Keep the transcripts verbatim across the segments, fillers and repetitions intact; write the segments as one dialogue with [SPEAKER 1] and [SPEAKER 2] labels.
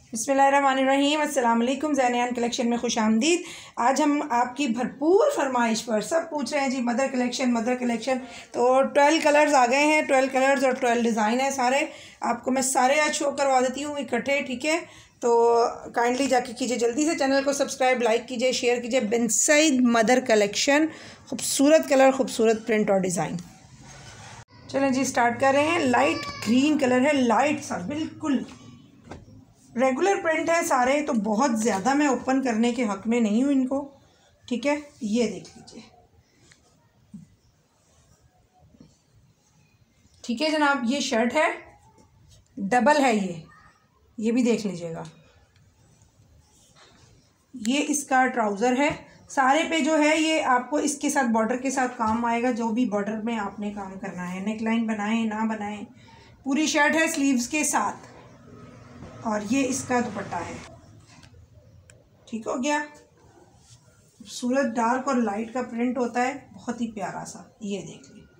[SPEAKER 1] बिस्मिल्लाहिर्रहमानिर्रहीम, अस्सलाम वालेकुम। ज़ैनयान कलेक्शन में खुश आमदीद। आज हम आपकी भरपूर फरमाइश पर सब पूछ रहे हैं जी मदर कलेक्शन मदर कलेक्शन। तो ट्वेल्व कलर्स आ गए हैं, ट्वेल्व कलर्स और ट्वेल्व डिज़ाइन है सारे। आपको मैं सारे आज शो करवा देती हूँ इकट्ठे, ठीक है। तो काइंडली जाके कीजिए जल्दी से, चैनल को सब्सक्राइब, लाइक कीजिए, शेयर कीजिए। बिन सईद मदर कलेक्शन, खूबसूरत कलर, खूबसूरत प्रिंट और डिज़ाइन। चलें जी, स्टार्ट कर रहे हैं। लाइट ग्रीन कलर है, लाइट सा बिल्कुल रेगुलर प्रिंट है सारे, तो बहुत ज़्यादा मैं ओपन करने के हक़ में नहीं हूँ इनको, ठीक है। ये देख लीजिए, ठीक है जनाब। ये शर्ट है, डबल है ये ये भी देख लीजिएगा। ये इसका ट्राउज़र है। सारे पे जो है ये आपको इसके साथ बॉर्डर के साथ काम आएगा, जो भी बॉर्डर में आपने काम करना है। नेक लाइन बनाएं ना बनाएं, पूरी शर्ट है स्लीव्स के साथ। और ये इसका दुपट्टा है, ठीक हो गया। खूबसूरत डार्क और लाइट का प्रिंट होता है, बहुत ही प्यारा सा। ये देख लीजिए,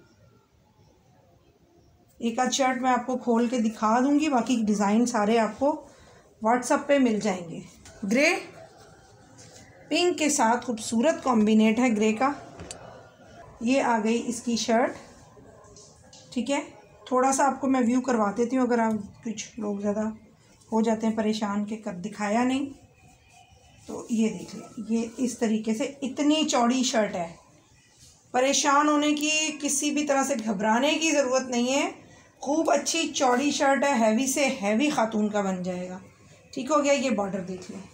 [SPEAKER 1] एक आध शर्ट मैं आपको खोल के दिखा दूंगी, बाकी डिज़ाइन सारे आपको व्हाट्सएप पे मिल जाएंगे। ग्रे पिंक के साथ खूबसूरत कॉम्बिनेट है ग्रे का। ये आ गई इसकी शर्ट, ठीक है। थोड़ा सा आपको मैं व्यू करवा देती हूँ, अगर आप कुछ लोग ज़्यादा हो जाते हैं परेशान के कर दिखाया नहीं। तो ये देख लें, ये इस तरीके से इतनी चौड़ी शर्ट है। परेशान होने की, किसी भी तरह से घबराने की ज़रूरत नहीं है। खूब अच्छी चौड़ी शर्ट है, हैवी से हैवी खातून का बन जाएगा, ठीक हो गया। ये बॉर्डर देख लें,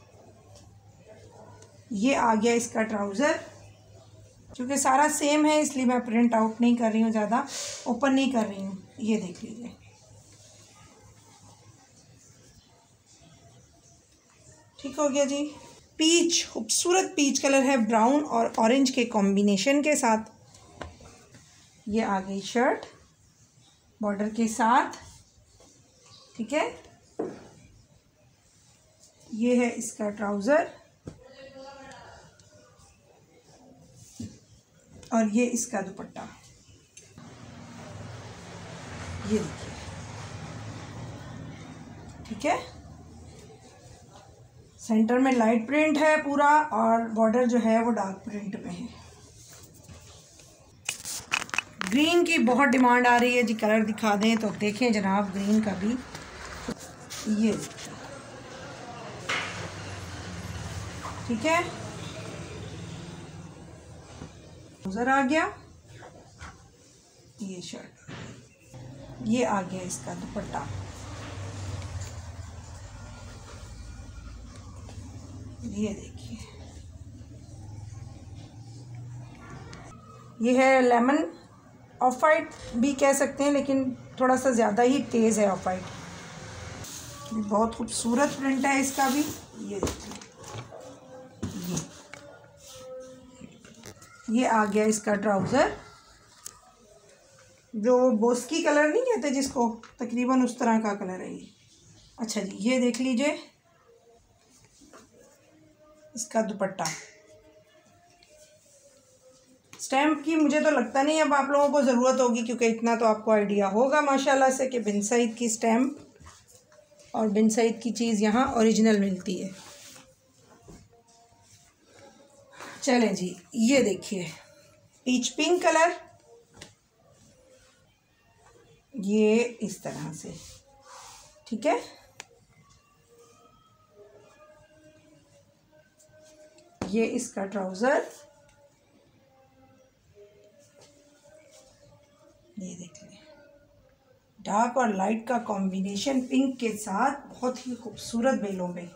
[SPEAKER 1] ये आ गया इसका ट्राउज़र। क्योंकि सारा सेम है इसलिए मैं प्रिंट आउट नहीं कर रही हूँ, ज़्यादा ओपन नहीं कर रही हूँ। ये देख लीजिए, ठीक हो गया जी। पीच, खूबसूरत पीच कलर है, ब्राउन और ऑरेंज के कॉम्बिनेशन के साथ। ये आ गई शर्ट बॉर्डर के साथ, ठीक है। ये है इसका ट्राउज़र और ये इसका दुपट्टा। ये देखिए, ठीक है। सेंटर में लाइट प्रिंट है पूरा, और बॉर्डर जो है वो डार्क प्रिंट में है। ग्रीन की बहुत डिमांड आ रही है जी, कलर दिखा दें तो देखें जनाब, ग्रीन का भी। ये ठीक है, ट्राउज़र आ गया, ये शर्ट, ये आ गया इसका दुपट्टा। ये देखिए, ये है लेमन, ऑफ वाइट भी कह सकते हैं, लेकिन थोड़ा सा ज़्यादा ही तेज़ है ऑफ वाइट। बहुत खूबसूरत प्रिंट है इसका भी। ये देखिए, ये ये आ गया इसका ट्राउज़र, जो बोस्की कलर नहीं कहते जिसको, तकरीबन उस तरह का कलर है ये। अच्छा जी, ये देख लीजिए इसका दुपट्टा। स्टैम्प की मुझे तो लगता नहीं अब आप लोगों को ज़रूरत होगी, क्योंकि इतना तो आपको आइडिया होगा माशाल्लाह से कि बिन सईद की स्टैम्प और बिन सईद की चीज़ यहाँ ओरिजिनल मिलती है। चलें जी, ये देखिए पीच पिंक कलर, ये इस तरह से, ठीक है। ये इसका ट्राउज़र, ये देख लें, डार्क और लाइट का कॉम्बिनेशन पिंक के साथ, बहुत ही खूबसूरत बेलों में,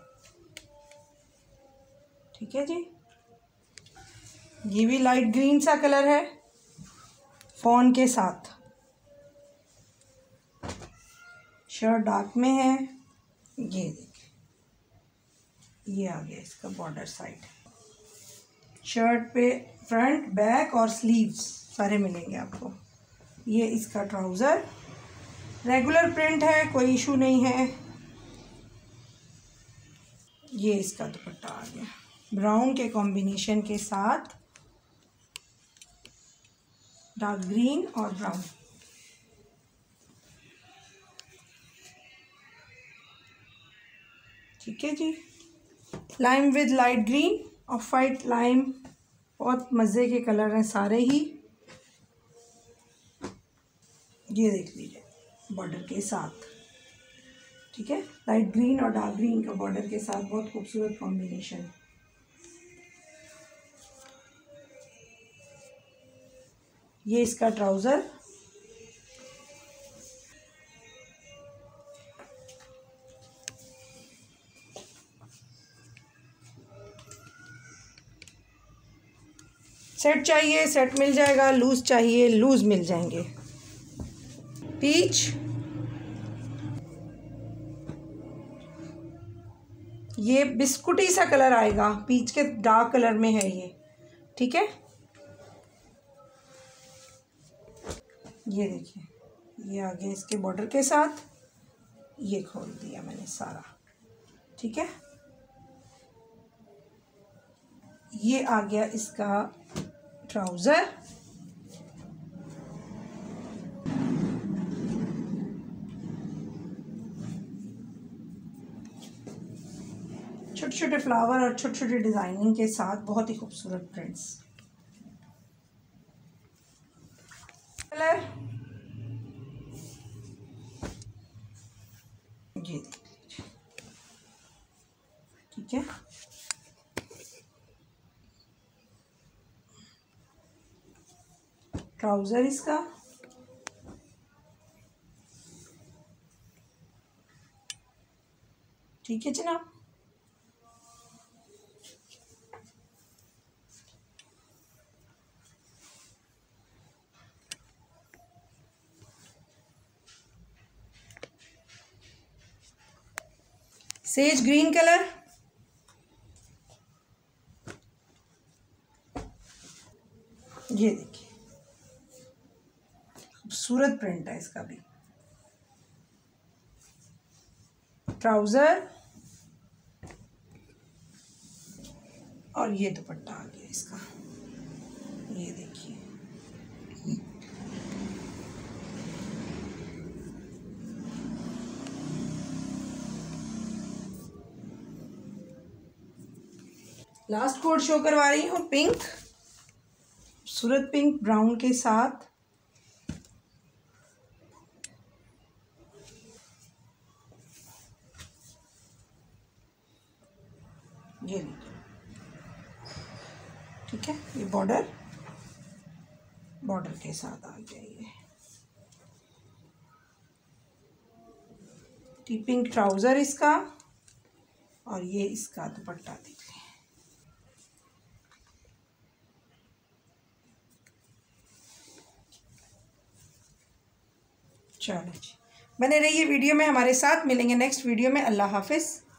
[SPEAKER 1] ठीक है जी। ये भी लाइट ग्रीन सा कलर है फॉन के साथ। शर्ट डार्क में है। ये देखिए, ये आ गया इसका बॉर्डर साइड। शर्ट पे फ्रंट, बैक और स्लीव्स सारे मिलेंगे आपको। ये इसका ट्राउज़र, रेगुलर प्रिंट है, कोई इशू नहीं है। ये इसका दुपट्टा आ गया ब्राउन के कॉम्बिनेशन के साथ, डार्क ग्रीन और ब्राउन। ठीक है जी। Lime with light green, off white lime, बहुत मज़े के कलर हैं सारे ही। ये देख लीजिए बॉर्डर के साथ, ठीक है, लाइट ग्रीन और डार्क ग्रीन का बॉर्डर के साथ बहुत खूबसूरत कॉम्बिनेशन। ये इसका ट्राउज़र, सेट चाहिए सेट मिल जाएगा, लूज़ चाहिए लूज़ मिल जाएंगे। पीच, ये बिस्कुटी सा कलर आएगा, पीच के डार्क कलर में है ये, ठीक है। ये देखिए, ये आ गया इसके बॉर्डर के साथ, ये खोल दिया मैंने सारा, ठीक है। ये आ गया इसका ट्राउज़र, छोटे छोटे फ्लावर और छोटे छोटे डिज़ाइनिंग के साथ बहुत ही खूबसूरत प्रिंट्स। कलर ये देख लीजिए, ठीक है। ट्राउज़र इसका, ठीक है जनाब। सेज ग्रीन कलर, ये देखिए खूबसूरत प्रिंट है इसका भी। ट्राउज़र और ये दुपट्टा आ गया इसका, ये देखिए। लास्ट कोड शो करवा रही हूँ, पिंक, खूबसूरत पिंक ब्राउन के साथ। ये लीजिए, ठीक है। ये बॉर्डर बॉर्डर के साथ आ गया ये, पिंक ट्राउज़र इसका, और ये इसका दुपट्टा देख लें। चलो जी, बने रहिए वीडियो में हमारे साथ, मिलेंगे नेक्स्ट वीडियो में। अल्लाह हाफिज़।